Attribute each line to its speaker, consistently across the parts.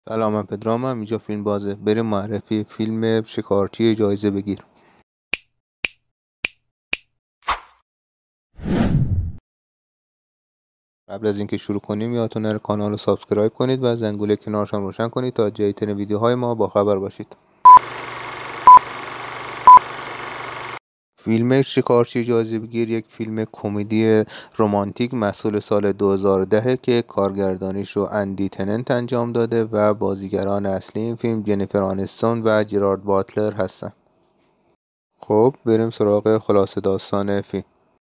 Speaker 1: سلام، من پدرامم. اینجا فیلم بازه. بریم معرفی فیلم شکارچی جایزه بگیر. قبل از اینکه شروع کنیم یادتون نره کانال رو سابسکرایب کنید و زنگوله کنارش هم روشن کنید تا جدیدترین ویدیوهای ما با خبر باشید. فیلم شکارچی جایزه بگیر یک فیلم کمدی رمانتیک محصول سال 2010 که کارگردانیش رو اندی تننت انجام داده و بازیگران اصلی این فیلم جنیفر آنیستون و جرارد باتلر هستن. خب بریم سراغ خلاصه داستان فیلم.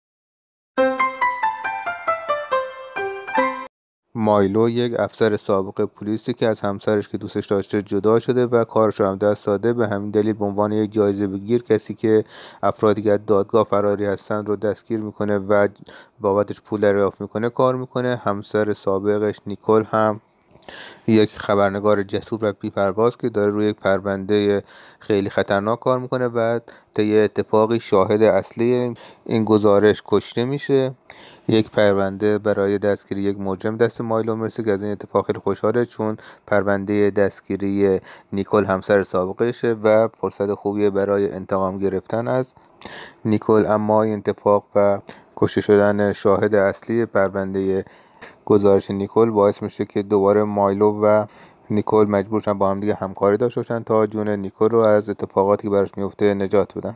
Speaker 1: مایلو یک افسر سابق پلیسی که از همسرش که دوستش داشته جدا شده و کارش رو هم دست داده. به همین دلیل به عنوان یک جایزه بگیر کسی که افرادی که از دادگاه فراری هستن رو دستگیر میکنه و بابتش پول دریافت میکنه کار میکنه. همسر سابقش نیکول هم یک خبرنگار جسور و بی‌پرواز که داره روی یک پرونده خیلی خطرناک کار میکنه و طی اتفاقی شاهد اصلی این گزارش کشته میشه. یک پرونده برای دستگیری یک مجرم دست مایلو میرسه که از این اتفاق خیلی خوشحاله چون پرونده دستگیری نیکول همسر سابقشه و فرصت خوبیه برای انتقام گرفتن از نیکول. اما این اتفاق و کشته شدن شاهد اصلی پرونده گزارش نیکول باعث میشه که دوباره مایلو و نیکول مجبور شدن با هم دیگه همکاری داشته باشن تا جون نیکول رو از اتفاقاتی که براش میفته نجات بدن.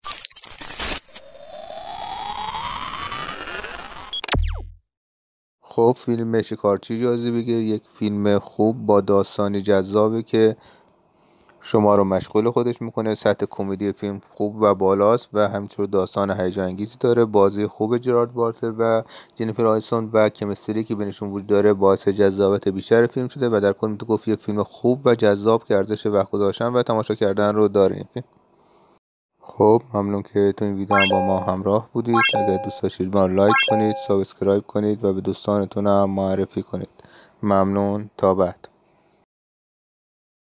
Speaker 1: خب فیلم شکارچی جایزه بگیر یک فیلم خوب با داستانی جذابه که شما رو مشغول خودش میکنه. سطح کمدی فیلم خوب و بالاست و همینطور داستان هیجان انگیزی داره. بازی خوب جرارد باتلر و جنیفر آنیستون و کمیستری که بینشون وجود داره باعث جذابیت بیشتر فیلم شده و در کل میتونه گفت یه فیلم خوب و جذاب که ارزش وقت گذاشتن و تماشا کردن رو داره این فیلم. خب ممنون که تو این ویدیو هم با ما همراه بودید. اگر دوست داشتید ما لایک کنید، سابسکرایب کنید و به دوستانتون هم معرفی کنید. ممنون، تا بعد.